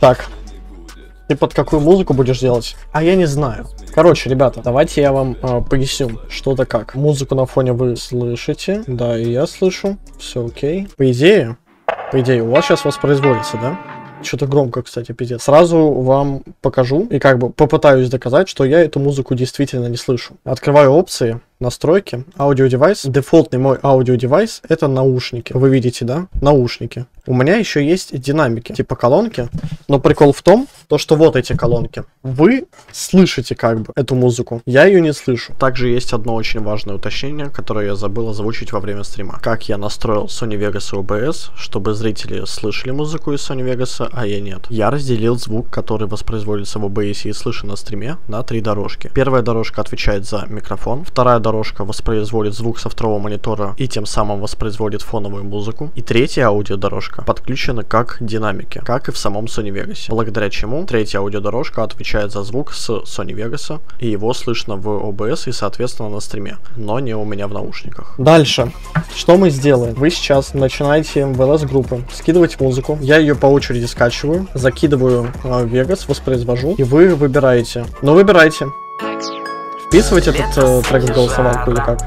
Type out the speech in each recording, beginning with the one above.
Так. Ты под какую музыку будешь делать? А я не знаю. Короче, ребята, давайте я вам поясню, что-то как. Музыку на фоне вы слышите. Да, и я слышу. Все окей. По идее, у вас сейчас воспроизводится, да? Что-то громко, кстати, пиздец. Сразу вам покажу и как бы попытаюсь доказать, что я эту музыку действительно не слышу. Открываю опции, настройки, аудиодевайс. Дефолтный мой аудиодевайс — это наушники. Вы видите, да? Наушники. У меня еще есть динамики, типа колонки. Но прикол в том, что вот эти колонки. Вы слышите как бы эту музыку. Я ее не слышу. Также есть одно очень важное уточнение, которое я забыл озвучить во время стрима. Как я настроил Sony Vegas и OBS, чтобы зрители слышали музыку из Sony Vegas, а я нет. Я разделил звук, который воспроизводится в OBS и слышен на стриме, на 3 дорожки. Первая дорожка отвечает за микрофон. Вторая дорожка воспроизводит звук со второго монитора и тем самым воспроизводит фоновую музыку. И третья аудиодорожка подключена как динамики, как и в самом Sony Vegas. Благодаря чему третья аудиодорожка отвечает за звук с Sony Vegas, и его слышно в OBS и соответственно на стриме, но не у меня в наушниках. Дальше. Что мы сделаем? Вы сейчас начинаете в LS-группы скидывать музыку. Я ее по очереди скачиваю, закидываю в Vegas, воспроизвожу, и вы выбираете. Ну, выбирайте. Вписывать этот трек в голосовалку или как?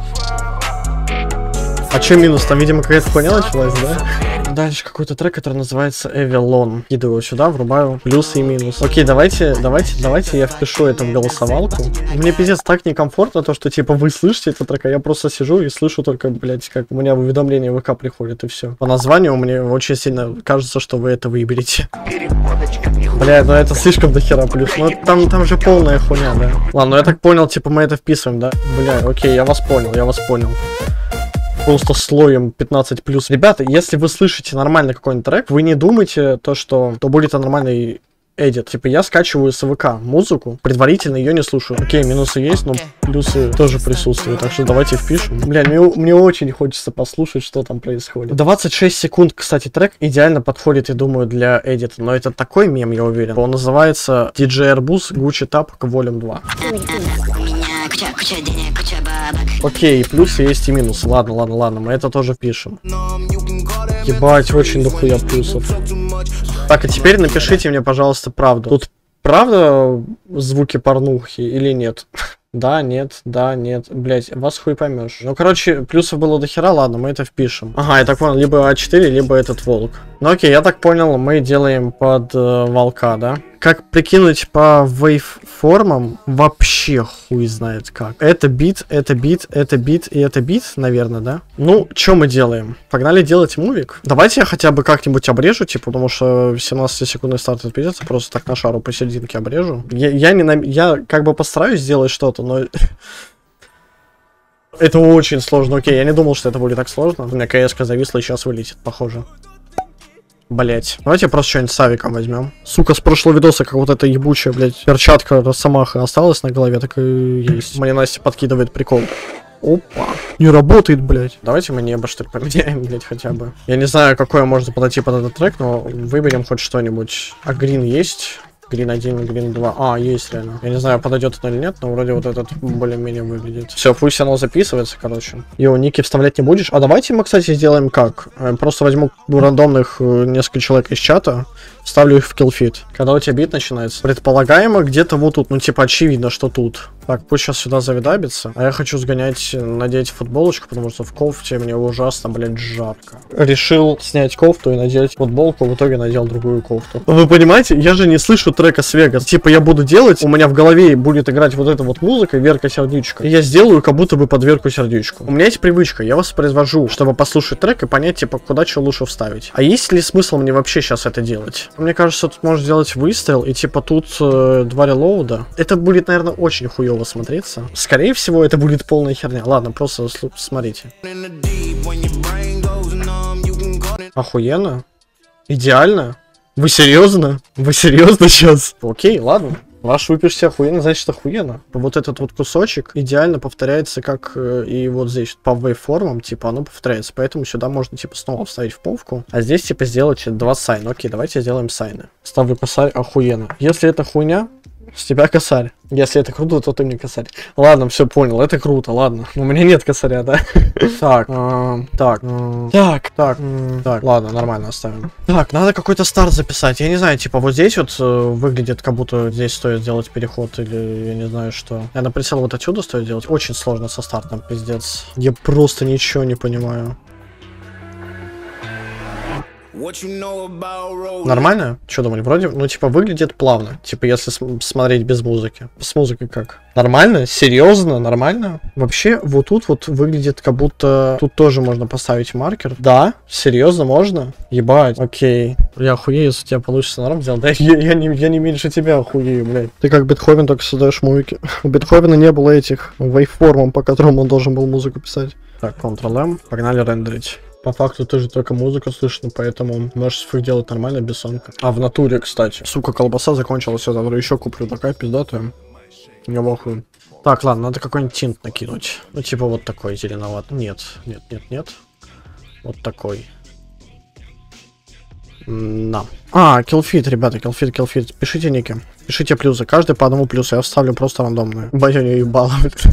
А че минус? Там, видимо, какая-то хуйня началась, да? Дальше какой-то трек, который называется Avalon. Кидываю сюда, врубаю плюсы и минусы. Окей, давайте я впишу это в голосовалку. Мне пиздец так некомфортно, то что типа вы слышите этот трек, а я просто сижу и слышу только, блять, как у меня уведомление в ВК приходит и все. По названию мне очень сильно кажется, что вы это выберете. Бля, ну это слишком дохера плюс. Ну там же полная хуйня, да. Ладно, ну я так понял, типа мы это вписываем, да? Бля, окей, я вас понял. Просто слоем 15+. Ребята, если вы слышите нормально какой-нибудь трек, вы не думайте что будет нормальный эдит. Типа я скачиваю с ВК музыку, предварительно ее не слушаю. Окей, минусы есть, но плюсы тоже присутствуют. Так что давайте впишем. Бля, мне очень хочется послушать, что там происходит. 26 секунд, кстати, трек идеально подходит, я думаю, для эдита. Но это такой мем, я уверен. Он называется DJ Arbuz Gucci Tap Volume 2. Окей, плюсы есть и минусы. Ладно, мы это тоже впишем. Ебать, очень дохуя плюсов. Так, а теперь напишите мне, пожалуйста, правду. Тут правда звуки порнухи или нет? Да, нет, блять, вас хуй поймешь. Ну, короче, плюсов было до хера, ладно, мы это впишем. Ага, я так понял, либо А4, либо этот волк. Ну окей, я так понял, мы делаем под волка, да? Как прикинуть по вейвформам, вообще хуй знает как. Это бит, и это бит, наверное, да? Ну, что мы делаем? Погнали делать мувик. Давайте я хотя бы как-нибудь обрежу, типа, потому что 17-секундный старт это пиздец, просто так на шару посерединке обрежу. Я как бы постараюсь сделать что-то, но... Это очень сложно, окей, я не думал, что это будет так сложно. У меня КС-ка зависла и сейчас вылетит, похоже. Блять. Давайте просто что-нибудь с авиком возьмем. Сука, с прошлого видоса, как вот эта ебучая, блять, перчатка Росомаха осталась на голове, так и есть. Мне Настя подкидывает прикол. Опа. Не работает, блять. Давайте мы небо, что ли, поменяем, блять, хотя бы. Я не знаю, какое можно подойти под этот трек, но выберем хоть что-нибудь. А грин есть? Грин 1, грин 2. А, есть реально. Я не знаю, подойдет это или нет, но вроде вот этот более-менее выглядит. Все, пусть оно записывается, короче. Йоу, ники вставлять не будешь? А давайте мы, кстати, сделаем как? Просто возьму рандомных несколько человек из чата, ставлю их в киллфит. Когда у тебя бит начинается, предполагаемо где-то вот тут, ну типа очевидно, что тут. Так, пусть сейчас сюда завидабится. А я хочу сгонять, надеть футболочку, потому что в кофте мне ужасно, блядь, жарко. Решил снять кофту и надеть футболку, в итоге надел другую кофту. Вы понимаете, я же не слышу трека с Вегас. Типа я буду делать, у меня в голове будет играть вот эта вот музыка, Верка Сердючка. И я сделаю как будто бы под Верку Сердючку. У меня есть привычка, я воспроизвожу, чтобы послушать трек и понять, типа, куда что лучше вставить. А есть ли смысл мне вообще сейчас это делать? Мне кажется, тут можно сделать выстрел, и типа тут 2 релоуда. Это будет, наверное, очень хуёво смотреться. Скорее всего, это будет полная херня. Ладно, просто смотрите. Охуенно. Идеально. Вы серьезно? Вы серьезно сейчас? Окей, ладно. Ваш выпишите охуенно, значит охуенно. Вот этот вот кусочек идеально повторяется, как и вот здесь по вейвформам, типа оно повторяется. Поэтому сюда можно типа снова вставить в повку. А здесь типа сделать 2 сайна. Окей, давайте сделаем сайны. Ставлю косарь, охуенно. Если это хуйня, С тебя косарь. Если это круто, то ты мне косарь. Ладно, все понял, это круто, ладно. У меня нет косаря, да? Так, так, ладно, нормально оставим. Так, надо какой-то старт записать. Я не знаю, типа вот здесь вот выглядит, как будто здесь стоит сделать переход, или я не знаю что. Я на прицел вот отсюда стоит делать. Очень сложно со стартом, пиздец. Я просто ничего не понимаю. Нормально? Что думали? Вроде, ну, типа, выглядит плавно. Типа, если смотреть без музыки. С музыкой как? Нормально? Серьезно? Нормально? Вообще, вот тут вот выглядит, как будто... Тут тоже можно поставить маркер. Да? Серьезно можно? Ебать. Окей. Я охуею, если у тебя получится норм сделать. Да, я не меньше тебя охуею, блядь. Ты как Бетховен, только создаешь мувики. У Бетховена не было этих вейвформов, по которым он должен был музыку писать. Так, Ctrl-M. Погнали рендерить. По факту ты же только музыку слышно, поэтому можешь свой делать нормально, без сонка. А в натуре, кстати. Сука, колбаса закончилась, я завтра еще куплю, такая пиздатая. Не мохую. Так, ладно, надо какой-нибудь тинт накинуть. Ну, типа вот такой зеленоватый. Нет. Вот такой. На. А, киллфит, ребята, киллфит. Пишите ники. Пишите плюсы. Каждый по одному плюсу. Я вставлю просто рандомную. Боюсь ебало.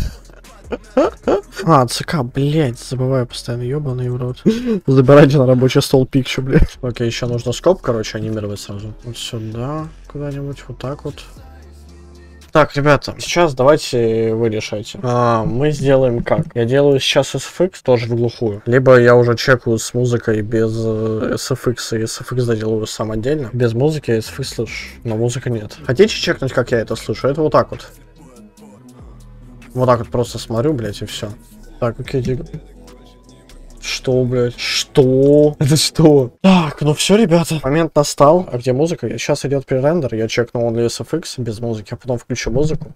А, ЦК, блять, забываю постоянно, ебаный в рот. Забирайте на рабочий стол пикчу, блять. Окей, еще нужно скоп, короче, анимировать сразу. Вот сюда, куда-нибудь, вот так вот. Так, ребята, сейчас давайте вы решайте. Мы сделаем как? Я делаю сейчас SFX тоже в глухую. Либо я уже чекаю с музыкой без SFX, и SFX доделаю сам отдельно. Без музыки я SFX слышу, но музыка нет. Хотите чекнуть, как я это слышу? Это вот так вот. Вот так вот просто смотрю, блядь, и все. Так, окей, дига. Что, блядь? Что? Это что? Так, ну все, ребята. Момент настал. А где музыка? Сейчас идет пререндер. Я чекну only SFX без музыки, а потом включу музыку.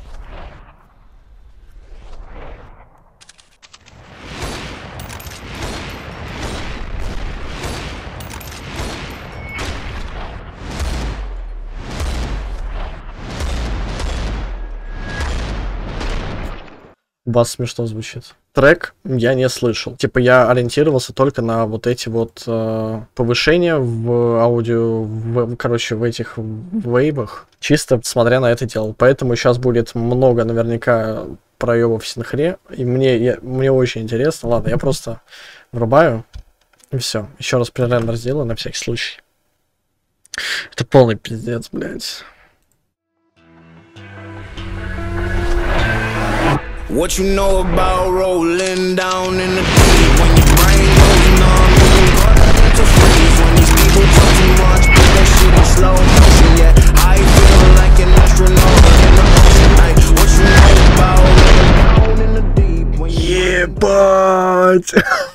Бас смешно звучит. Трек я не слышал. Типа я ориентировался только на вот эти вот повышения в аудио, короче, в этих вейвах. Чисто смотря на это делал. Поэтому сейчас будет много наверняка проебов в синхре. И мне очень интересно. Ладно, я просто врубаю. И все. Еще раз пререндер сделаю на всякий случай. Это полный пиздец, блядь. What you know about rolling down in the deep when your brain goes numb, you can go down to freeze when these people talk too much, put that shit in slow motion, yeah, I feel like an astronaut in the ocean, like, what you know about rolling down in the deep when you... Ебать!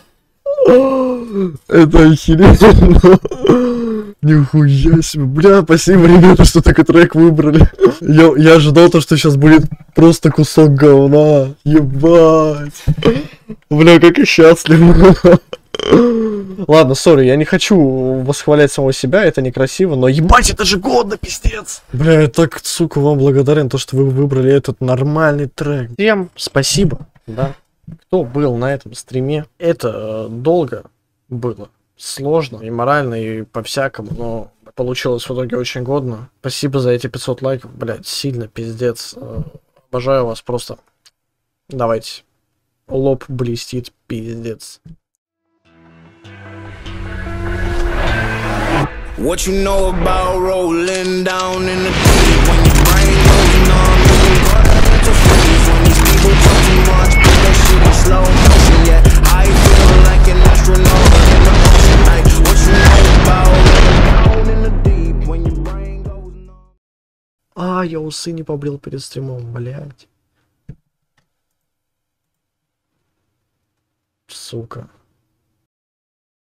Это охеренно. Нихуя себе. Бля, спасибо, ребята, что такой трек выбрали. Я ожидал то, что сейчас будет просто кусок говна. Ебать. Бля, как я счастлив. Ладно, сори, я не хочу восхвалять самого себя, это некрасиво, но ебать, это же годно, пиздец. Бля, я так, сука, вам благодарен, то, что вы выбрали этот нормальный трек. Всем спасибо, да. Кто был на этом стриме. Это долго было, сложно и морально, и по-всякому, но получилось в итоге очень годно. Спасибо за эти 500 лайков, блядь, сильно, пиздец. Обожаю вас просто. Давайте. Лоб блестит, пиздец. What you know about rolling down in the deep when your brain goes numb, you can go down to freeze when these people talk too much, put that shit in slow motion, yeah, I feel like an astronaut in the ocean, like, what you know about rolling down in the deep when your brain goes numb. Я усы не побрил перед стримом, блядь. Сука.